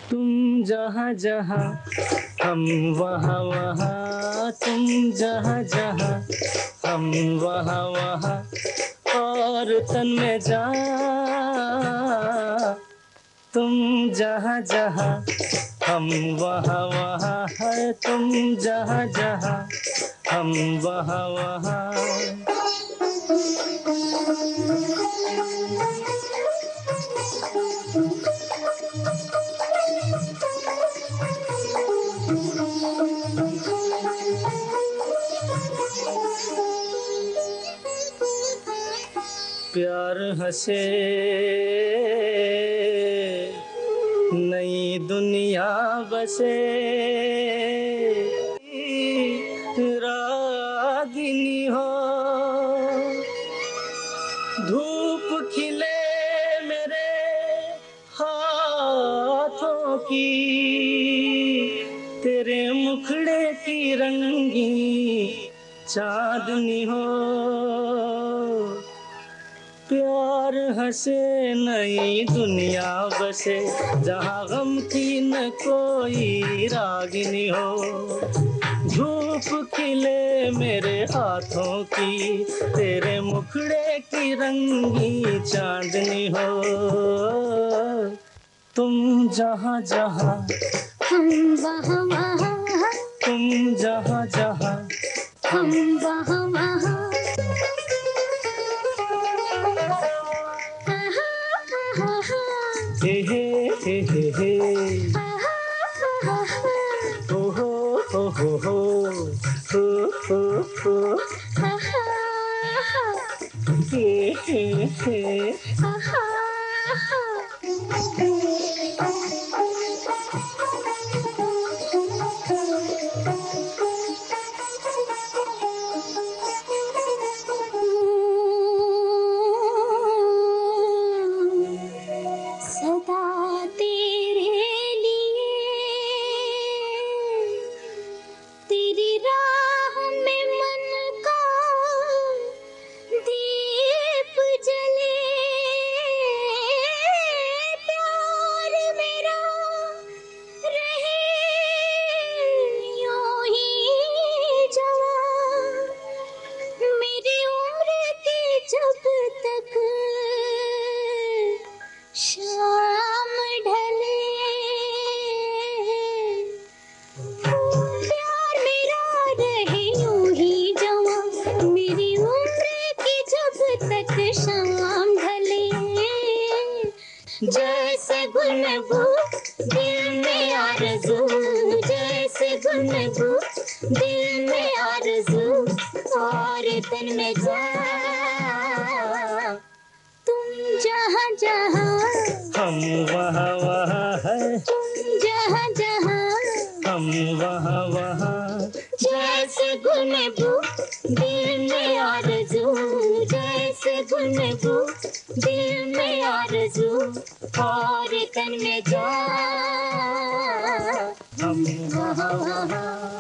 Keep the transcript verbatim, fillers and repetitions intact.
तुम जहाँ जहाँ हम वहाँ वहाँ, तुम जहाँ जहाँ हम वहाँ वहाँ, और तन में जान। तुम जहाँ जहाँ हम वहाँ वहाँ है, तुम जहाँ जहाँ हम वहाँ वहाँ। प्यार हंसे नई दुनिया बसे, रागिनी हो धूप खिले मेरे हाथों की, तेरे मुखड़े की रंगी चांदनी हो। प्यार हंसे नई दुनिया बसे, जहाँ गम की न कोई रागिनी हो। धूप खिले मेरे हाथों की, तेरे मुखड़े की रंगी चांदनी हो। तुम जहाँ जहाँ हम वहाँ वहाँ, तुम जहाँ जहाँ हम वहाँ वहाँ। हे हे हे हे हे, हो हो हो हो हो हो हो हो, हे हे हे। सदा तेरे लिए तेरी राह में मन का दीप जले, प्यार मेरा रहे यूं ही जवां, मेरी उम्र की जब तक शाम ढले। प्यार मेरा रहे यूं ही जवां, मेरी उम्र की जब तक शाम ढले। जैसे गुनगू दिल में आरज़ू, जैसे गुनगू दिल में आरज़ू, और तन में जान। तुम जहाँ जहाँ हम वहाँ वहाँ है, तुम जहाँ जहाँ हम वहाँ वहाँ। जैसे गुनगू दिल में आरज़ू, जैसे गुनगू दिल में आरज़ू, और तन में जान। हम वहाँ वहाँ।